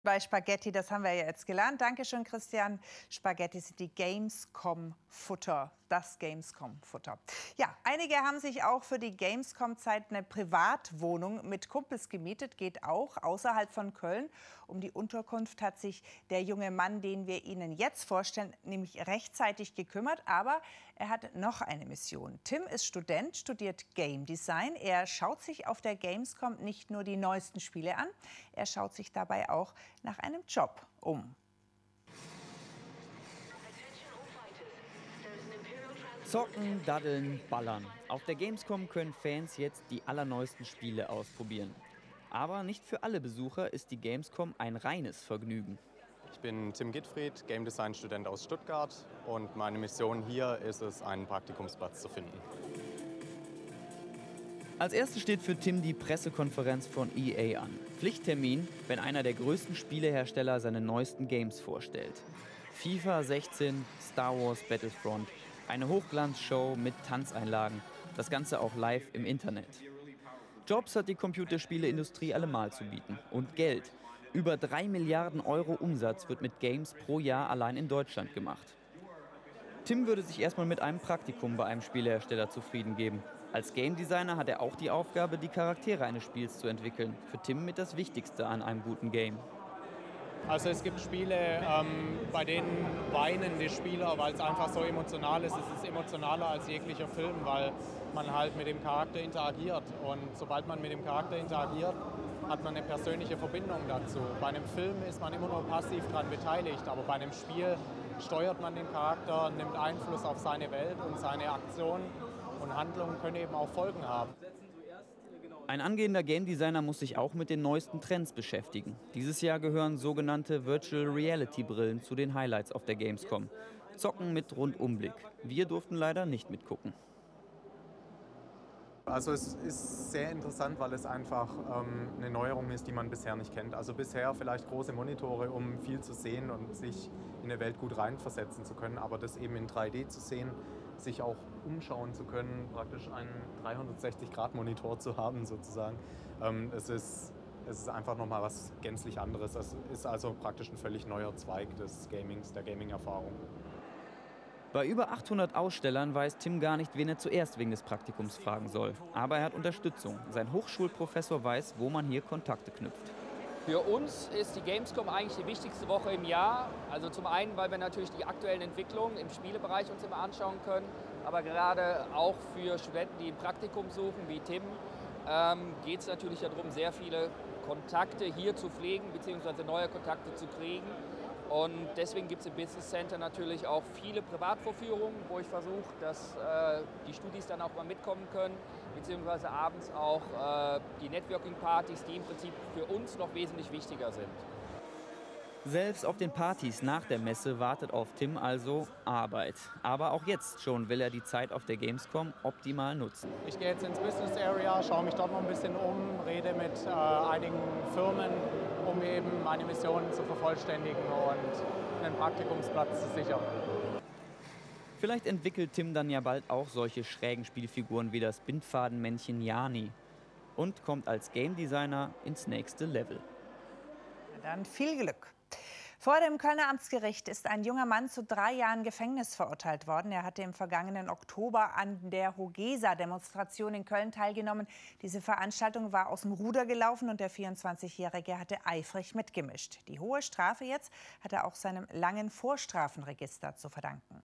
Bei Spaghetti, das haben wir ja jetzt gelernt. Dankeschön, Christian. Spaghetti sind die Gamescom-Futter. Das Gamescom-Futter. Ja, einige haben sich auch für die Gamescom-Zeit eine Privatwohnung mit Kumpels gemietet. Geht auch außerhalb von Köln. Um die Unterkunft hat sich der junge Mann, den wir Ihnen jetzt vorstellen, nämlich rechtzeitig gekümmert. Aber er hat noch eine Mission. Tim ist Student, studiert Game Design. Er schaut sich auf der Gamescom nicht nur die neuesten Spiele an, er schaut sich dabei auch nach einem Job um. Zocken, daddeln, ballern. Auf der Gamescom können Fans jetzt die allerneuesten Spiele ausprobieren. Aber nicht für alle Besucher ist die Gamescom ein reines Vergnügen. Ich bin Tim Gittfried, Game Design Student aus Stuttgart, und meine Mission hier ist es, einen Praktikumsplatz zu finden. Als erstes steht für Tim die Pressekonferenz von EA an. Pflichttermin, wenn einer der größten Spielehersteller seine neuesten Games vorstellt. FIFA 16, Star Wars Battlefront, eine Hochglanzshow mit Tanzeinlagen, das Ganze auch live im Internet. Jobs hat die Computerspieleindustrie allemal zu bieten. Und Geld. Über 3 Milliarden Euro Umsatz wird mit Games pro Jahr allein in Deutschland gemacht. Tim würde sich erstmal mit einem Praktikum bei einem Spielehersteller zufrieden geben. Als Game Designer hat er auch die Aufgabe, die Charaktere eines Spiels zu entwickeln. Für Tim mit das Wichtigste an einem guten Game. Also es gibt Spiele, bei denen weinen die Spieler, weil es einfach so emotional ist. Es ist emotionaler als jeglicher Film, weil man halt mit dem Charakter interagiert. Und sobald man mit dem Charakter interagiert, hat man eine persönliche Verbindung dazu. Bei einem Film ist man immer nur passiv daran beteiligt, aber bei einem Spiel steuert man den Charakter, nimmt Einfluss auf seine Welt, und seine Aktionen und Handlungen können eben auch Folgen haben. Ein angehender Game Designer muss sich auch mit den neuesten Trends beschäftigen. Dieses Jahr gehören sogenannte Virtual Reality Brillen zu den Highlights auf der Gamescom. Zocken mit Rundumblick. Wir durften leider nicht mitgucken. Also es ist sehr interessant, weil es einfach eine Neuerung ist, die man bisher nicht kennt. Also bisher vielleicht große Monitore, um viel zu sehen und sich in eine Welt gut reinversetzen zu können, aber das eben in 3D zu sehen, sich auch umschauen zu können, praktisch einen 360-Grad-Monitor zu haben sozusagen. Es ist einfach nochmal was gänzlich anderes. Es ist also praktisch ein völlig neuer Zweig des Gamings, der Gaming-Erfahrung. Bei über 800 Ausstellern weiß Tim gar nicht, wen er zuerst wegen des Praktikums fragen soll. Aber er hat Unterstützung. Sein Hochschulprofessor weiß, wo man hier Kontakte knüpft. Für uns ist die Gamescom eigentlich die wichtigste Woche im Jahr. Also zum einen, weil wir natürlich die aktuellen Entwicklungen im Spielebereich uns immer anschauen können, aber gerade auch für Studenten, die ein Praktikum suchen, wie Tim, geht es natürlich darum, sehr viele Kontakte hier zu pflegen bzw. neue Kontakte zu kriegen. Und deswegen gibt es im Business Center natürlich auch viele Privatvorführungen, wo ich versuche, dass die Studis dann auch mal mitkommen können, beziehungsweise abends auch die Networking-Partys, die im Prinzip für uns noch wesentlich wichtiger sind. Selbst auf den Partys nach der Messe wartet auf Tim also Arbeit. Aber auch jetzt schon will er die Zeit auf der Gamescom optimal nutzen. Ich gehe jetzt ins Business Area, schaue mich dort noch ein bisschen um, rede mit einigen Firmen, um eben meine Mission zu vervollständigen und einen Praktikumsplatz zu sichern. Vielleicht entwickelt Tim dann ja bald auch solche schrägen Spielfiguren wie das Bindfadenmännchen Jani und kommt als Game Designer ins nächste Level. Dann viel Glück. Vor dem Kölner Amtsgericht ist ein junger Mann zu 3 Jahren Gefängnis verurteilt worden. Er hatte im vergangenen Oktober an der Hogesa-Demonstration in Köln teilgenommen. Diese Veranstaltung war aus dem Ruder gelaufen und der 24-Jährige hatte eifrig mitgemischt. Die hohe Strafe jetzt hat er auch seinem langen Vorstrafenregister zu verdanken.